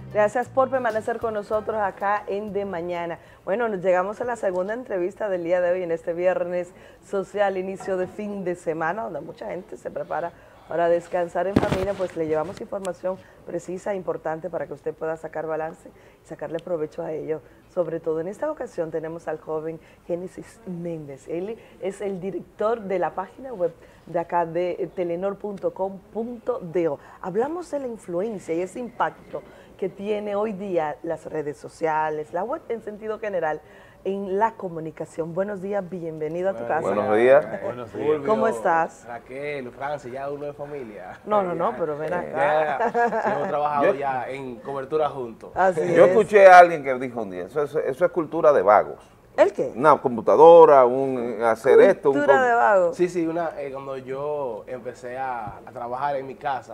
Gracias por permanecer con nosotros acá en De Mañana. Bueno, nos llegamos a la segunda entrevista del día de hoy en este viernes social, inicio de fin de semana, donde mucha gente se prepara para descansar en familia. Pues le llevamos información precisa e importante para que usted pueda sacar balance y sacarle provecho a ello. Sobre todo en esta ocasión tenemos al joven Génesis Méndez. Él es el director de la página web de acá de telenor.com.do. Hablamos de la influencia y ese impacto que tiene hoy día las redes sociales, la web en sentido general, en la comunicación. Buenos días, bienvenido a tu casa. Buenos días. Buenos días. ¿Cómo estás? Raquel, Francis, ya uno de familia. No, pero ven acá. Ya hemos trabajado ya en cobertura juntos. Así Yo es. escuché a alguien que dijo un día, eso es cultura de vagos. ¿El qué? Una computadora, hacer esto. Cultura de vago. Sí, cuando yo empecé a trabajar en mi casa,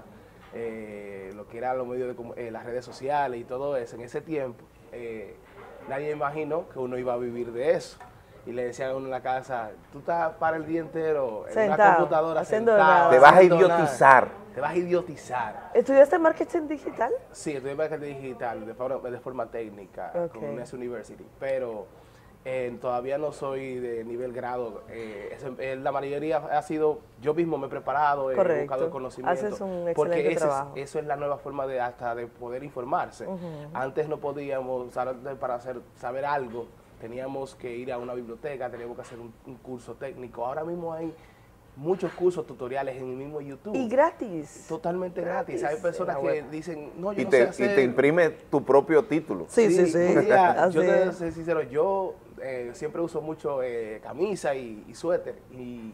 lo que eran los medios de las redes sociales y todo eso, en ese tiempo, nadie imaginó que uno iba a vivir de eso. Y le decían a uno en la casa, tú estás para el día entero en Sentado, una computadora haciendo sentado, nada. Te vas a haciendo idiotizar. nada. Te vas a idiotizar. ¿Estudiaste marketing digital? Sí, estudié marketing digital de forma técnica Ok. con UNES University, pero todavía no soy de nivel grado. La mayoría ha sido, yo mismo me he preparado, he Correcto. buscado el conocimiento. Haces un porque excelente trabajo. eso es la nueva forma de hasta de poder informarse. Antes no podíamos, para saber algo, teníamos que ir a una biblioteca, teníamos que hacer un curso técnico. Ahora mismo hay muchos cursos tutoriales en el mismo YouTube. Y gratis. Totalmente gratis. Hay personas que dicen, no, yo Y no sé te hacer. imprime tu propio título. Sí. Mira, Así yo te voy a es. ser sincero, yo siempre uso mucho camisa y suéter y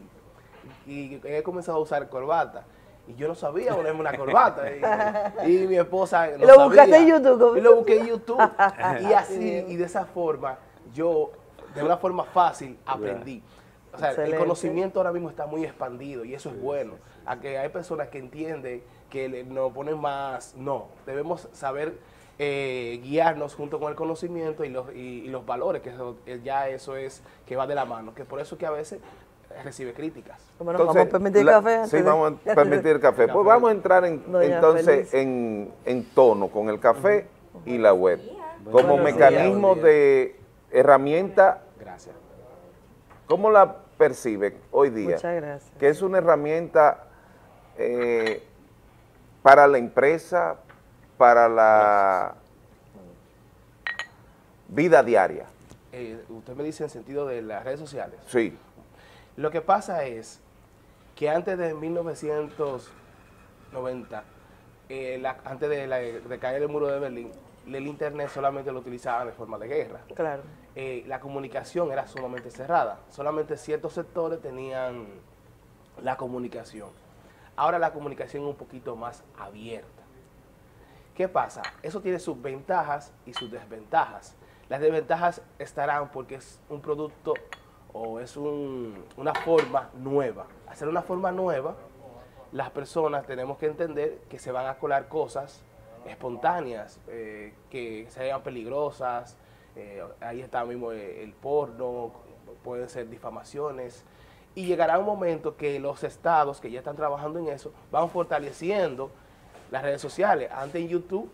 he comenzado a usar corbata. Y yo no sabía ponerme una corbata. Y mi esposa no Lo buscaste sabía. en YouTube. Y lo busqué en YouTube. Y así, y de esa forma, yo, de una forma fácil, aprendí. O sea, Excelente. el conocimiento ahora mismo está muy expandido y eso es bueno. A que hay personas que entienden que nos ponen más, no, debemos saber guiarnos junto con el conocimiento y los valores, que eso es que va de la mano, que por eso que a veces recibe críticas. Bueno, vamos a permitir café. Sí, antes de- vamos a permitir café. Pues vamos a entrar Doña entonces Feliz. en tono con el café y la web. Como Buenos mecanismo días. de herramienta. Gracias. ¿Cómo la percibe hoy día? Muchas gracias. Que es una herramienta para la empresa, para la vida diaria. Usted me dice en sentido de las redes sociales. Sí. Lo que pasa es que antes de 1990, antes de caer el muro de Berlín, el Internet solamente lo utilizaban de forma de guerra. Claro. La comunicación era sumamente cerrada. Solamente ciertos sectores tenían la comunicación. Ahora la comunicación es un poquito más abierta. ¿Qué pasa? Eso tiene sus ventajas y sus desventajas. Las desventajas estarán porque es un producto o es una forma nueva. Hacer una forma nueva, las personas tenemos que entender que se van a colar cosas espontáneas, que sean peligrosas. Ahí está mismo el porno, pueden ser difamaciones. Y llegará un momento que los estados que ya están trabajando en eso van fortaleciendo las redes sociales. Antes en YouTube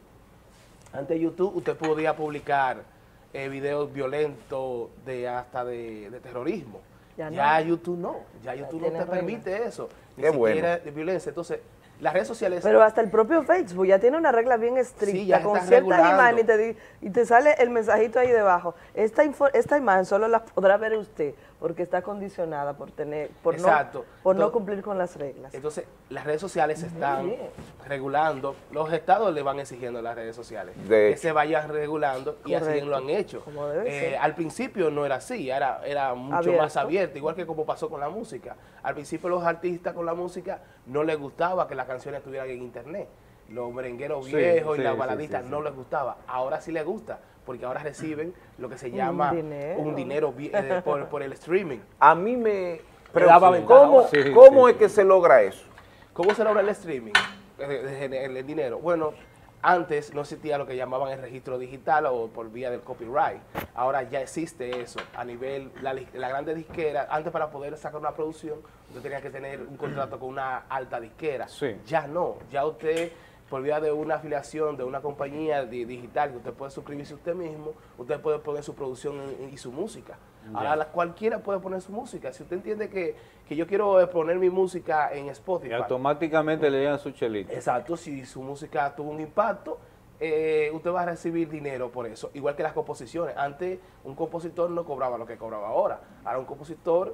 usted podía publicar videos violentos hasta de terrorismo. Ya no. Ya YouTube no tiene te permite eso, ni Qué siquiera bueno. de violencia. Entonces, las redes sociales... Pero hasta el propio Facebook ya tiene una regla bien estricta, Sí, ya con está ciertas regulando. imágenes y te sale el mensajito ahí debajo. Esta imagen solo la podrá ver usted porque está condicionada por Exacto. no Entonces, cumplir con las reglas. Entonces, las redes sociales se están bien. regulando, los estados le van exigiendo a las redes sociales De que hecho. se vayan regulando y así Correcto. lo han hecho. Como debe ser. Al principio no era así, era mucho Abierto. más abierto, igual que como pasó con la música. Al principio los artistas con la música no les gustaba que las canciones estuvieran en internet. Los merengueros Sí, viejos y sí, las sí, baladistas sí. no les gustaba. Ahora sí les gusta, porque ahora reciben lo que se llama dinero. un dinero por el streaming. A mí me Le daba ventaja. ¿Cómo es que se logra eso? ¿Cómo se logra el streaming? El dinero. Bueno, antes no existía lo que llamaban el registro digital o por vía del copyright. Ahora ya existe eso a nivel, la grande disquera. Antes para poder sacar una producción, usted tenía que tener un contrato con una alta disquera. Sí. Ya no, ya usted por vía de una afiliación de una compañía digital que usted puede suscribirse usted mismo, usted puede poner su producción y su música. Ahora cualquiera puede poner su música. Si usted entiende que yo quiero poner mi música en Spotify. Y automáticamente le llegan su chelito. Exacto, si su música tuvo un impacto, usted va a recibir dinero por eso. Igual que las composiciones. Antes un compositor no cobraba lo que cobraba ahora. Ahora un compositor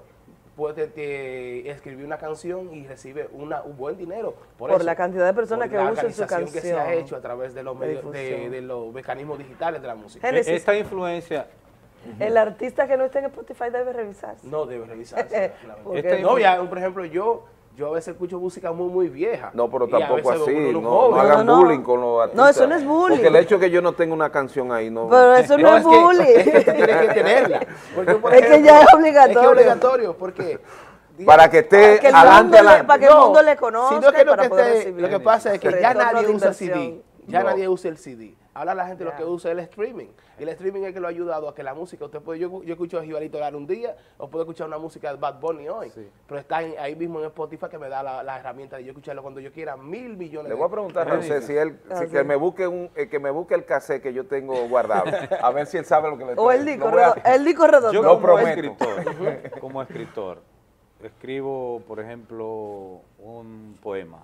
puede escribir una canción y recibe un buen dinero por eso, la cantidad de personas que usan su canción. que se ha hecho a través de los medios, de los mecanismos digitales de la música. Génesis. Esta influencia... El artista que no esté en Spotify debe revisarse. No debe revisarse. Porque No, ya, por ejemplo, yo a veces escucho música muy vieja. No, pero y a tampoco veces así, uno no hagan No, no. bullying con los artistas. No, eso no es bullying. Porque el hecho de que yo no tenga una canción ahí, no... Pero eso no es bullying. Es que tú tienes que tenerla. Porque, por Es que ya es obligatorio. Es que es obligatorio, porque... Para que esté que el adelante, mundo adelante. para que el mundo le conozca sino que y para poder recibir. lo que pasa es que ya Retorno nadie de usa inversión. CD. Ya No. nadie usa el CD. Ahora la gente Ya. lo que usa es el streaming. Y el streaming es que lo ha ayudado a que la música, usted puede, yo escucho a Jibarito Lara un día, o puedo escuchar una música de Bad Bunny hoy. Sí. Pero está ahí mismo en Spotify que me da la herramienta de yo escucharlo cuando yo quiera, 1.000 millones Le voy a preguntar a José si él, Ah, sí. que me busque el cassette que yo tengo guardado. A ver si él sabe lo que le O el estoy- disco, lo voy a- el disco redondo. Yo Lo como prometo. como escritor, escribo, por ejemplo, un poema.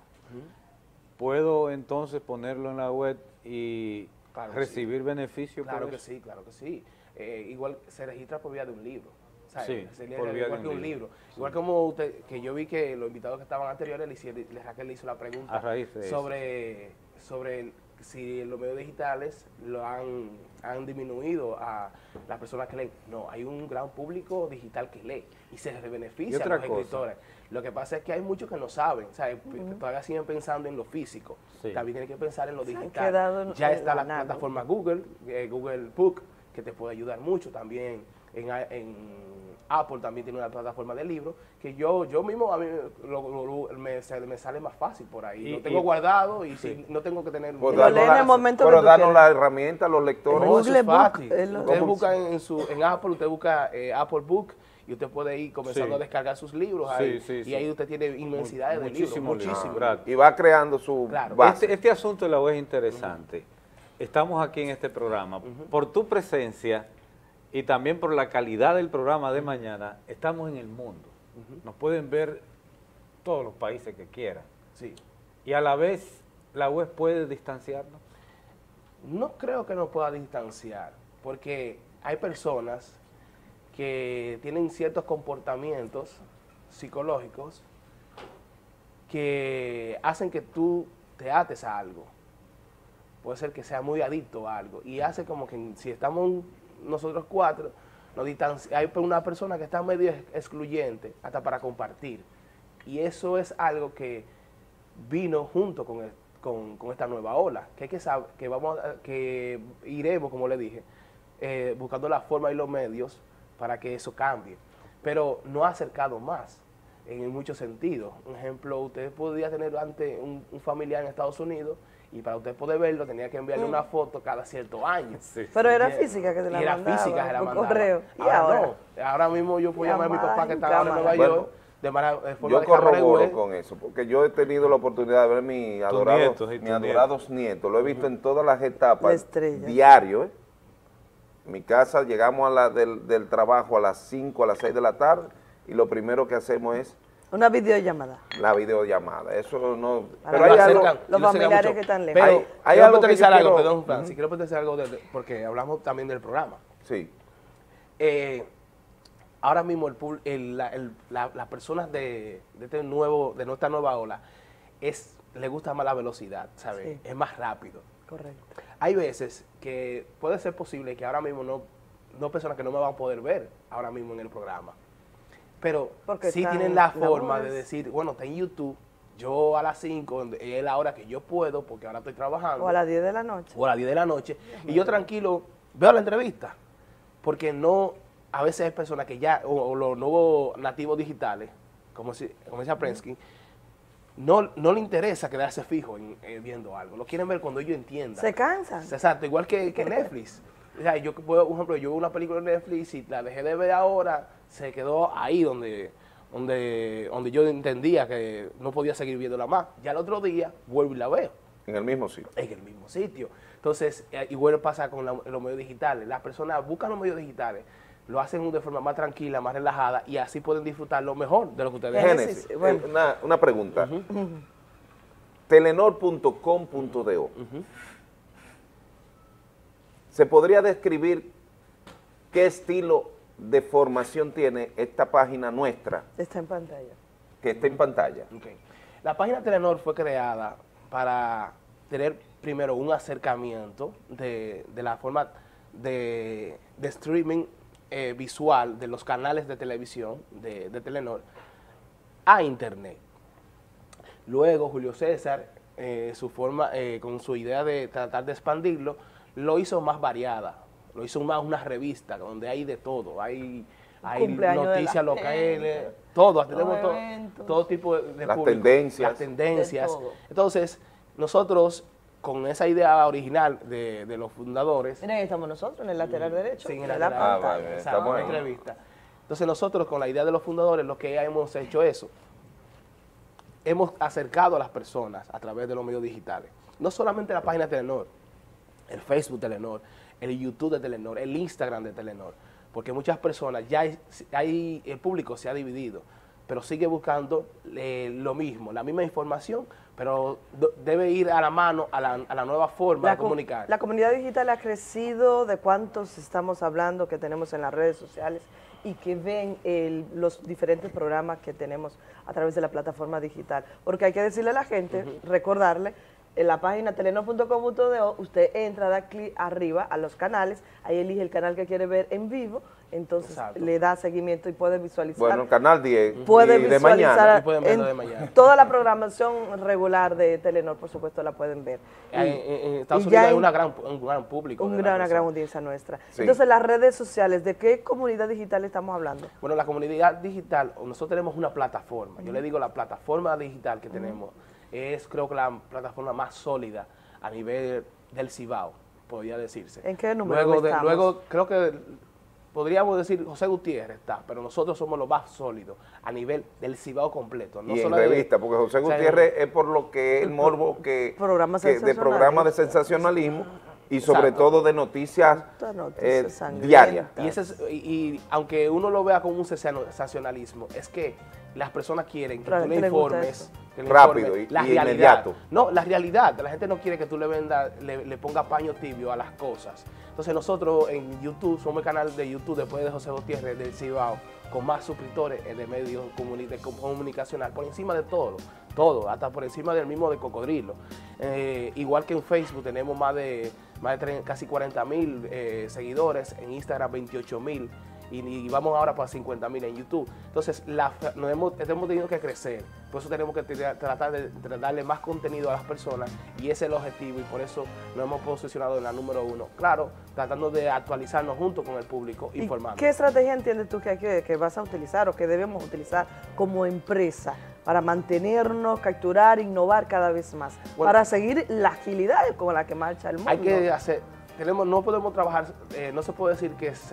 ¿Puedo entonces ponerlo en la web y Claro que recibir beneficio Claro por que eso? sí, claro que sí. Igual se registra por vía de un libro. ¿Sabes? Sí, Se por vía igual de que un un libro. libro. Igual como usted, que yo vi que los invitados que estaban anteriores, Raquel le hizo la pregunta A raíz de eso. sobre si los medios digitales lo han disminuido a las personas que leen. No, hay un gran público digital que lee y se les Y beneficia a otra los cosa. escritores. Lo que pasa es que hay muchos que no saben, ¿sabes? Todavía siguen pensando en lo físico. Sí. También tienen que pensar en lo Se han digital. quedado en Ya el está la análogo. plataforma Google, Google Book, que te puede ayudar mucho. También en Apple también tiene una plataforma de libros que yo mismo a mí me sale más fácil por ahí. Y- Lo tengo y- guardado y sí. no tengo que tener... Pues Lo lee en el momento que pero tú danos quieras. la herramienta a los lectores. No, eso Google es Book, fácil. es lo- Usted ¿Cómo? busca en Apple, usted busca Apple Book y usted puede ir comenzando Sí. a descargar sus libros Sí, ahí. sí, y sí. ahí usted tiene inmensidades de libros, Muchísimos muchísimos. libros, gratis. Y va creando su Claro. base. Este asunto de la web es interesante. Estamos aquí en este programa. Por tu presencia y también por la calidad del programa de mañana, estamos en el mundo. Nos pueden ver todos los países que quieran. Sí. Y a la vez, la web puede distanciarnos. No creo que nos pueda distanciar, porque hay personas que tienen ciertos comportamientos psicológicos que hacen que tú te ates a algo. Puede ser que sea muy adicto a algo. Y hace como que si estamos nosotros cuatro, hay una persona que está medio excluyente hasta para compartir. Y eso es algo que vino junto con esta nueva ola, que hay que saber, que iremos, como le dije, buscando la forma y los medios para que eso cambie. Pero no ha acercado más en muchos sentidos. Un ejemplo, usted podía tener antes un familiar en Estados Unidos y para usted poder verlo tenía que enviarle una foto cada cierto año. Pero era Y- física que te la y era mandaba física que la por mandaba. correo. ¿Y ahora ahora? no. Ahora mismo yo puedo llamar a mi Llamada papá que en está ahora en Nueva cámara. York de forma Yo de cámara corroboro web. con eso, porque yo he tenido la oportunidad de ver mis adorados nietos. Lo he visto en todas las La etapas, estrella. diario. En mi casa llegamos del trabajo a las 5, a las 6 de la tarde, y lo primero que hacemos es Una videollamada. la videollamada. Eso no... Para Pero hay lo algo... acercan, Los lo acercan familiares mucho. que están lejos. Pero Hay quiero algo que puntualizar yo algo, quiero- perdón, Francis, quiero puntualizar algo porque hablamos también del programa. Sí. Ahora mismo las personas de nuestra nueva ola le gusta más la velocidad, ¿sabes? Sí. Es más rápido. Correcto. Hay veces que puede ser posible que ahora mismo no personas que no me van a poder ver ahora mismo en el programa, pero Porque sí están tienen la la forma voz. de decir, bueno, está en YouTube, yo a las 5 es la hora que yo puedo porque ahora estoy trabajando. O a las 10 de la noche. O a las 10 de la noche, y yo tranquilo veo la entrevista, porque no, a veces hay personas que ya, o los nuevos nativos digitales, como decía Prensky, no le interesa quedarse fijo viendo algo, lo quieren ver cuando ellos entiendan. Se cansan. Exacto, igual que Netflix. O sea, yo puedo, por ejemplo, yo veo una película en Netflix y la dejé de ver ahora, se quedó ahí donde yo entendía que no podía seguir viéndola más. Ya el otro día vuelvo y la veo. En el mismo sitio. En el mismo sitio. Entonces, igual pasa con los medios digitales. Las personas buscan los medios digitales, lo hacen de forma más tranquila, más relajada, y así pueden disfrutar lo mejor de lo que ustedes hacen. Génesis, bueno. una pregunta. Telenor.com.do. ¿Se podría describir qué estilo de formación tiene esta página nuestra Está en pantalla. que está en pantalla? Okay. La página Telenor fue creada para tener primero un acercamiento de la forma de streaming visual de los canales de televisión de Telenor a Internet. Luego Julio César, con su idea de tratar de expandirlo, lo hizo más variada, lo hizo más una revista donde hay de todo, hay noticias locales, todo, tenemos todo tipo de las público, tendencias. las tendencias. De todo. Entonces, nosotros, con esa idea original de los fundadores, Miren, ahí estamos nosotros en el lateral derecho sí, en de la la lateral, pantalla. vale, exacto, estamos en la ahí. entrevista. Entonces, nosotros, con la idea de los fundadores, lo que hemos hecho eso, hemos acercado a las personas a través de los medios digitales. No solamente la página de Telenor, el Facebook de Telenor, el YouTube de Telenor, el Instagram de Telenor, porque muchas personas, el público se ha dividido, pero sigue buscando lo mismo, la misma información, pero debe ir a la mano a la nueva forma de comunicar. La comunidad digital ha crecido, ¿de cuántos estamos hablando que tenemos en las redes sociales y que ven los diferentes programas que tenemos a través de la plataforma digital? Porque hay que decirle a la gente, recordarle, en la página telenor.com.do, usted entra, da clic arriba a los canales, ahí elige el canal que quiere ver en vivo, entonces Exacto. le da seguimiento y puede visualizar. Bueno, el canal 10 Puede y de mañana. visualizar Y pueden verlo de mañana. toda la programación regular de Telenor, por supuesto, la pueden ver. En Estados y Unidos ya hay en- un gran público. una de gran personas. audiencia nuestra. Sí. Entonces, las redes sociales, ¿de qué comunidad digital estamos hablando? Bueno, la comunidad digital, nosotros tenemos una plataforma. Yo le digo, la plataforma digital que tenemos es, creo que, la plataforma más sólida a nivel del Cibao, podría decirse. ¿En qué número estamos? Luego, creo que podríamos decir José Gutiérrez está, pero nosotros somos los más sólidos a nivel del Cibao completo. No Y en solo de- revista, porque José o sea, Gutiérrez es por lo que el morbo Programas de programas de sensacionalismo y sobre Exacto. todo de noticias Estas noticias sangrientas. diarias. y aunque uno lo vea como un sensacionalismo, es que las personas quieren que Claro, tú ¿a le quién le gusta informes, eso? que le Rápido informes y la realidad. inmediato. No, la realidad. La gente no quiere que tú le pongas paño tibio a las cosas. Entonces nosotros en YouTube, somos el canal de YouTube después de José Gutiérrez del Cibao, con más suscriptores de medios comunicacional, por encima de todo, hasta por encima del mismo de Cocodrilo. Igual que en Facebook tenemos más de casi 40,000 seguidores, en Instagram 28,000 y vamos ahora para 50,000 en YouTube. Entonces hemos tenido que crecer, por eso tenemos que tratar de darle más contenido a las personas y ese es el objetivo y por eso nos hemos posicionado en la número 1. Claro, tratando de actualizarnos junto con el público, ¿Y informando. qué estrategia entiendes tú que vas a utilizar o que debemos utilizar como empresa para mantenernos, capturar, innovar cada vez más? Bueno, para seguir la agilidad con la que marcha el mundo. Hay que hacer, no podemos trabajar, no se puede decir que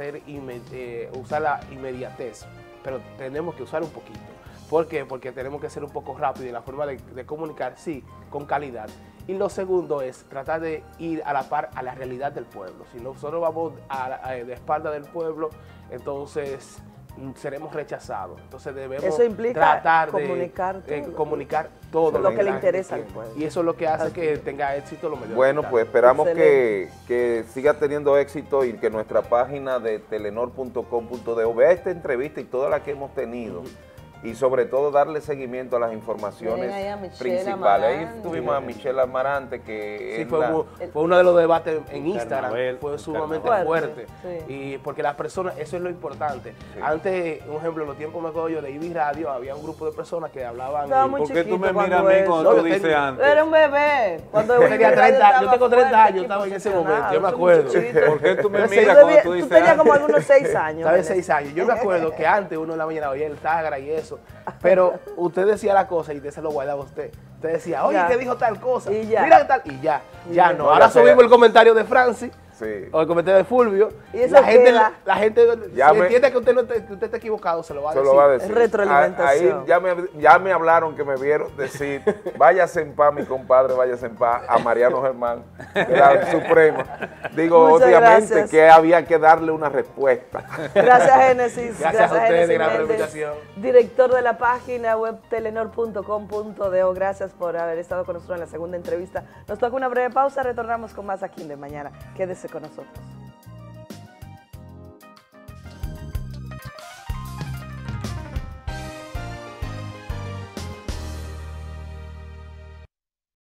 usar la inmediatez, pero tenemos que usar un poquito. ¿Por qué? Porque tenemos que ser un poco rápido en la forma de comunicar, sí, con calidad. Y lo segundo es tratar de ir a la par a la realidad del pueblo. Si nosotros vamos de espalda del pueblo, entonces seremos rechazados. Entonces debemos Eso implica tratar comunicar de todo. comunicar todo Lo que le la interesa gente al pueblo. quiere. Y eso es lo que hace Así que es. tenga éxito los medios Bueno, digitales. pues esperamos Excelente. que siga teniendo éxito y que nuestra página de telenor.com.do vea esta entrevista y todas las que hemos tenido. Y sobre todo darle seguimiento a las informaciones Miren ahí a Michelle principales. Ahí Amarante. tuvimos a Michelle Amarante, que Sí, es fue uno de los debates en Instagram, carnaval, fue el sumamente carnaval. fuerte. Sí. Y porque las personas, eso es lo importante. Sí. Antes, un ejemplo, en los tiempos me acuerdo yo de IBI Radio, había un grupo de personas que hablaban. Estaba y- muy ¿Por qué tú me chiquito miras a mí cuando cuando eso. tú dices antes? Era un bebé. Cuando Yo tenía 30, yo tengo 30 años, fuerte, estaba en ese posicionado, momento, yo me ese acuerdo. muchachito. ¿Por qué tú me Pero miras Tú cuando tú tú dices tenías como antes? algunos 6 años. Estaba de Vanessa. 6 años. Yo me acuerdo que antes uno en la mañana oía el Tagra y eso, pero usted decía la cosa y usted se lo guardaba a usted. Usted decía, oye, Ya. ¿qué dijo tal cosa? Y ya. Mira qué tal. Y ya, Y ya ya. no. No, Ahora ya sea- subimos el comentario de Francis Sí. o el comentario de Fulvio, Y eso la gente, queda. la gente Ya si me- entiende que usted, no que usted está equivocado, se lo va a Se decir. lo va a decir. Retroalimentación. Ahí ya me hablaron que me vieron decir, váyase en paz, mi compadre, váyase en paz, a Mariano Germán, de la Suprema. Digo, Muchas obviamente, gracias. que había que darle una respuesta. Gracias, Génesis. Gracias a ustedes, Génesis gran Méndez, invitación. director de la página web telenor.com.do. Gracias por haber estado con nosotros en la segunda entrevista. Nos toca una breve pausa, retornamos con más aquí en De Mañana. Quédese con nosotros.